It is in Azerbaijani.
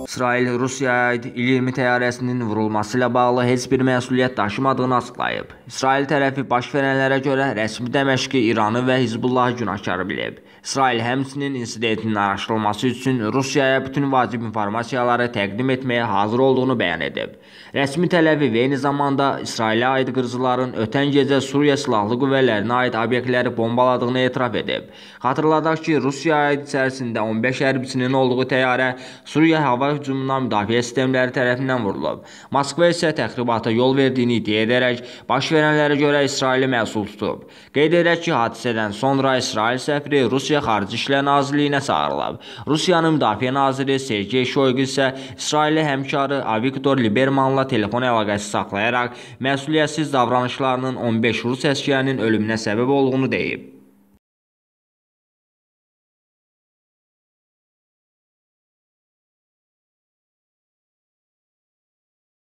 İsrail Rusiyaya aid İl-20 təyyarəsinin vurulması ilə bağlı heç bir məsuliyyət daşımadığını açıqlayıb. İsrail tərəfi baş verənlərə görə rəsmi Dəməşqi İranı və Hizbullahı günahkar bilib. İsrail həmçinin insidentin araşdırılması üçün Rusiyaya bütün vacib informasiyaları təqdim etməyə hazır olduğunu bəyan edib. Rəsmi Təl-Əviv eyni zamanda İsrailə aid qırıcıların ötən gecə Suriya silahlı qüvvələrinə aid obyektləri bombaladığını etiraf edib. Xatırladaq ki, Rusiyaya aid içərisində 15 hərbiçinin olduğu təyyarə Suriya hava hücumundan müdafiə sistemləri tərəfindən vurulub. Moskva isə təxribata yol verdiyini iddia edərək baş verənlərə görə İsraili məsul tutub. Qeyd edək ki, hadisədən sonra İsrail səfiri Rusiya Xarici İşlər Nazirliyinə çağırılıb. Rusiyanın Müdafiə Naziri Sergey Shoigu isə İsraili həmkarı Avigdor Libermanla telefon əlaqəsi saxlayaraq məsuliyyətsiz davranışlarının 15 Rus əsgərinin ölümünə səbəb olduğunu deyib.